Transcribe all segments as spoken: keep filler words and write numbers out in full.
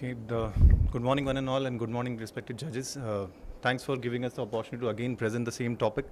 Okay, the, good morning one and all, and good morning respected judges. Uh, thanks for giving us the opportunity to again present the same topic.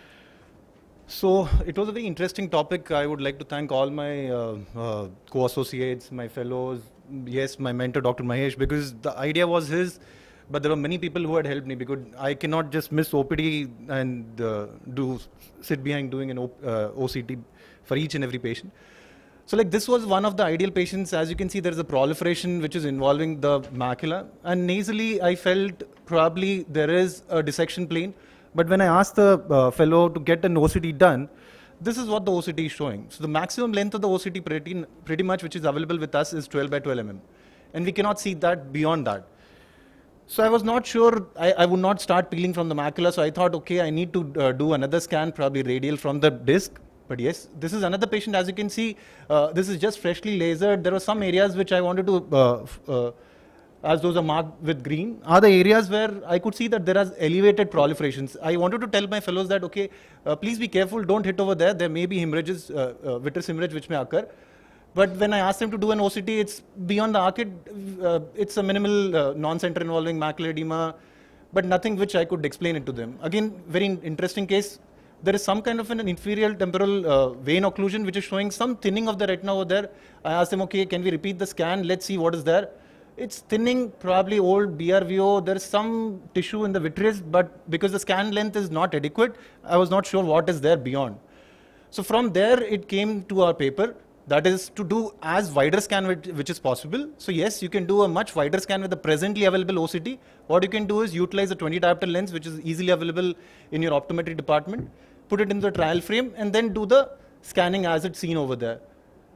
So it was a very interesting topic. I would like to thank all my uh, uh, co-associates, my fellows, yes, my mentor Doctor Mahesh, because the idea was his, but there were many people who had helped me because I cannot just miss O P D and uh, do sit behind doing an o, uh, O C T for each and every patient. So like this was one of the ideal patients. As you can see, there is a proliferation which is involving the macula, and nasally I felt probably there is a dissection plane. But when I asked the uh, fellow to get an O C T done, this is what the O C T is showing. So the maximum length of the O C T pretty, pretty much which is available with us is twelve by twelve millimeters. And we cannot see that beyond that. So I was not sure, I, I would not start peeling from the macula. So I thought, okay, I need to uh, do another scan, probably radial from the disc. But yes, this is another patient. As you can see, uh, this is just freshly lasered. There were some areas which I wanted to, uh, uh, as those are marked with green, are the areas where I could see that there are elevated proliferations. I wanted to tell my fellows that, okay, uh, please be careful, don't hit over there. There may be hemorrhages, uh, uh, vitreous hemorrhage which may occur. But when I asked them to do an O C T, it's beyond the arcade. Uh, it's a minimal uh, non-center involving macular edema, but nothing which I could explain it to them. Again, very interesting case. There is some kind of an inferior temporal uh, vein occlusion which is showing some thinning of the retina over there. I asked them, okay, can we repeat the scan? Let's see what is there. It's thinning, probably old B R V O. There's some tissue in the vitreous, but because the scan length is not adequate, I was not sure what is there beyond. So from there, it came to our paper. That is to do as wider scan which, which is possible. So yes, you can do a much wider scan with the presently available O C T. What you can do is utilize a twenty diopter lens which is easily available in your optometry department, put it in the trial frame, and then do the scanning as it's seen over there.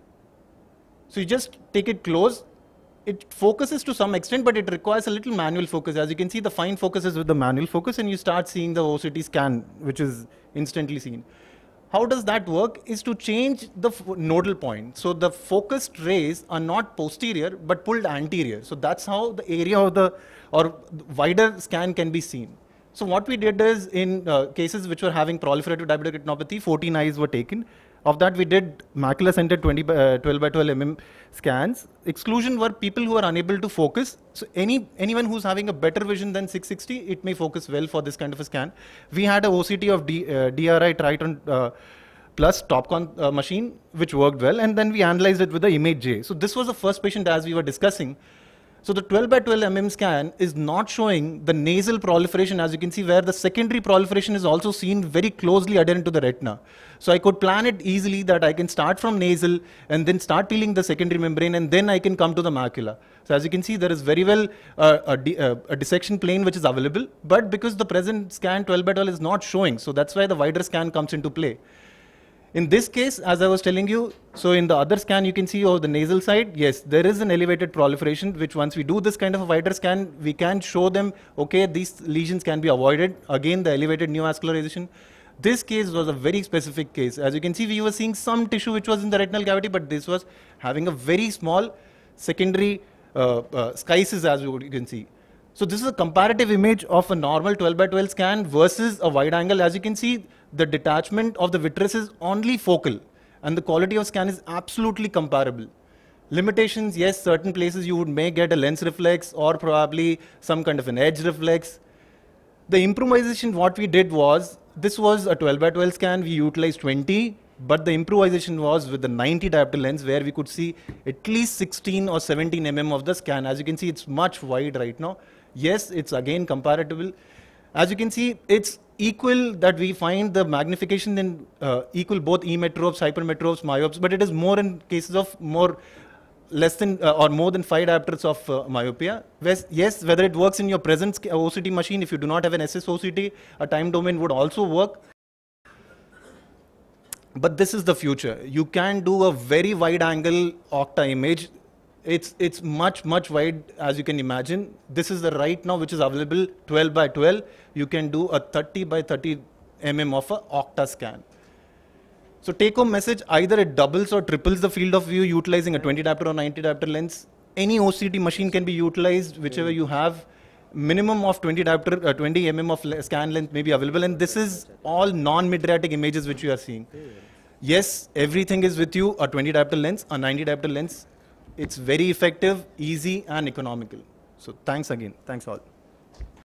So you just take it close. It focuses to some extent, but it requires a little manual focus. As you can see, the fine focus is with the manual focus, and you start seeing the O C T scan, which is instantly seen. How does that work is to change the nodal point. So the focused rays are not posterior, but pulled anterior. So that's how the area of the or wider scan can be seen. So what we did is in uh, cases which were having proliferative diabetic retinopathy, fourteen eyes were taken. Of that, we did macula-centered twelve by twelve millimeter scans. Exclusion were people who are unable to focus. So any anyone who's having a better vision than six sixty, it may focus well for this kind of a scan. We had a O C T of D, uh, D R I Triton uh, plus Topcon uh, machine, which worked well, and then we analyzed it with the Image J. So this was the first patient as we were discussing. So the twelve by twelve millimeter scan is not showing the nasal proliferation, as you can see, where the secondary proliferation is also seen very closely adherent to the retina. So I could plan it easily that I can start from nasal and then start peeling the secondary membrane, and then I can come to the macula. So as you can see, there is very well uh, a, uh, a dissection plane which is available, but because the present scan twelve by twelve is not showing, so that's why the wider scan comes into play. In this case, as I was telling you, so in the other scan, you can see over the nasal side, yes, there is an elevated proliferation, which once we do this kind of a wider scan, we can show them, okay, these lesions can be avoided. Again, the elevated neovascularization. This case was a very specific case. As you can see, we were seeing some tissue which was in the retinal cavity, but this was having a very small secondary uh, uh, schisis, as you can see. So this is a comparative image of a normal twelve by twelve scan versus a wide angle. As you can see, the detachment of the vitreous is only focal, and the quality of scan is absolutely comparable. Limitations, yes, certain places you would may get a lens reflex or probably some kind of an edge reflex. The improvisation, what we did was, this was a twelve by twelve scan, we utilized twenty, but the improvisation was with the ninety diopter lens where we could see at least sixteen or seventeen millimeters of the scan. As you can see, it's much wide right now. Yes, it's again comparable. As you can see, it's equal that we find the magnification in uh, equal both emetropes, hypermetropes, myopes, but it is more in cases of more less than uh, or more than five diopters of uh, myopia. Whereas, yes, whether it works in your present O C T machine, if you do not have an S S O C T, a time domain would also work. But this is the future. You can do a very wide angle octa image. It's, it's much, much wide, as you can imagine. This is the right now which is available, twelve by twelve. You can do a thirty by thirty millimeters of a octa scan. So take home message, either it doubles or triples the field of view utilizing a twenty diopter or ninety diopter lens. Any O C T machine can be utilized, whichever you have. Minimum of twenty diopter, uh, twenty millimeters of scan length may be available, and this is all non-mydriatic images which you are seeing. Yes, everything is with you, a twenty diopter lens, a ninety diopter lens. It's very effective, easy, and economical. So thanks again. Thanks all.